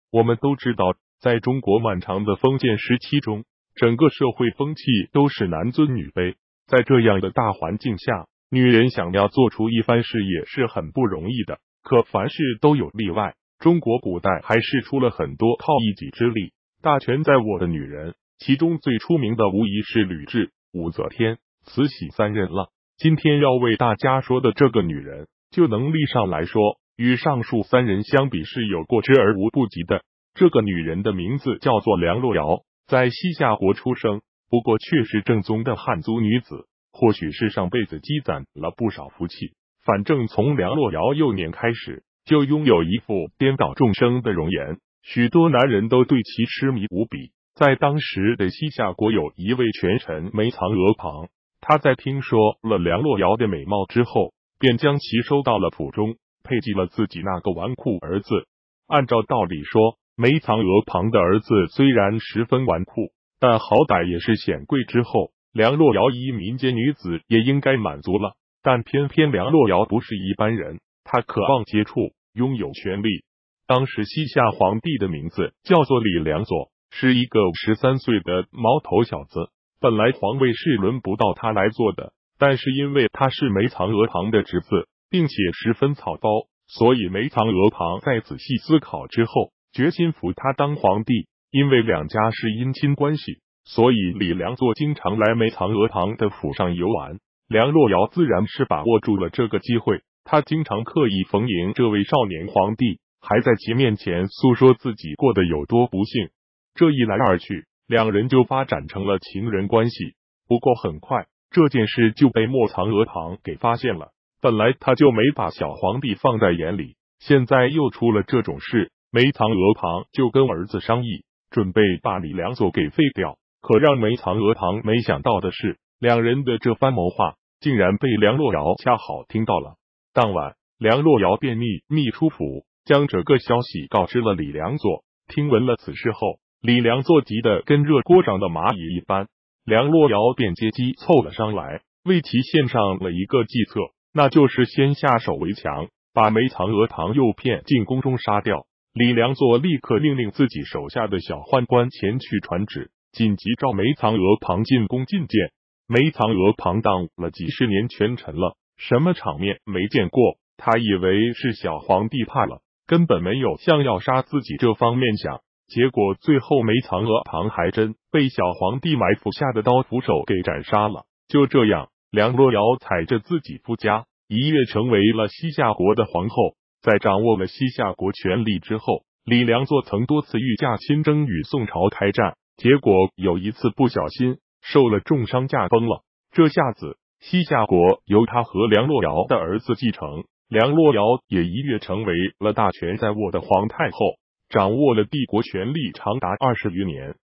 我们都知道，在中国漫长的封建时期中，整个社会风气都是男尊女卑。在这样的大环境下，女人想要做出一番事业是很不容易的。可凡事都有例外，中国古代还是出了很多靠一己之力、大权在握的女人，其中最出名的无疑是吕雉、武则天、慈禧三人了。今天要为大家说的这个女人，就能力上来说，与上述三人相比是有过之而无不及的。这个女人的名字叫做梁洛瑶，在西夏国出生，不过却是正宗的汉族女子。或许是上辈子积攒了不少福气，反正从梁洛瑶幼年开始，就拥有一副颠倒众生的容颜，许多男人都对其痴迷无比。在当时的西夏国，有一位权臣梅藏额庞，他在听说了梁洛瑶的美貌之后，便将其收到了府中，配给了自己那个纨绔儿子。按照道理说，梅藏额庞的儿子虽然十分纨绔，但好歹也是显贵之后，梁洛瑶一民间女子也应该满足了。但偏偏梁洛瑶不是一般人，她渴望接触，拥有权力。当时西夏皇帝的名字叫做李良佐，是一个13岁的毛头小子。本来皇位是轮不到他来做的，但是因为他是梅藏额庞的侄子，并且十分草包，所以梅藏额庞在仔细思考之后，决心扶他当皇帝。因为两家是姻亲关系，所以李良佐经常来梅藏额庞的府上游玩。梁洛瑶自然是把握住了这个机会，他经常刻意逢迎这位少年皇帝，还在其面前诉说自己过得有多不幸。这一来二去，两人就发展成了情人关系。不过很快，这件事就被莫藏额庞给发现了。本来他就没把小皇帝放在眼里，现在又出了这种事，梅藏额庞就跟儿子商议，准备把李良佐给废掉。可让梅藏额庞没想到的是，两人的这番谋划竟然被梁洛瑶恰好听到了。当晚，梁洛瑶便秘出府，将这个消息告知了李良佐。听闻了此事后，李良佐急得跟热锅上的蚂蚁一般，梁洛瑶便借机凑了上来，为其献上了一个计策，那就是先下手为强，把梅藏额庞诱骗进宫中杀掉。李良佐立刻命令自己手下的小宦官前去传旨，紧急召梅藏额庞进宫觐见。梅藏额庞当了几十年权臣了，什么场面没见过？他以为是小皇帝怕了，根本没有像要杀自己这方面想。结果最后梅藏额庞还真被小皇帝埋伏下的刀斧手给斩杀了。就这样，梁洛瑶踩着自己夫家，一跃成为了西夏国的皇后。在掌握了西夏国权力之后，李良佐曾多次御驾亲征与宋朝开战，结果有一次不小心受了重伤驾崩了。这下子西夏国由他和梁洛瑶的儿子继承，梁洛瑶也一跃成为了大权在握的皇太后，掌握了帝国权力长达20余年。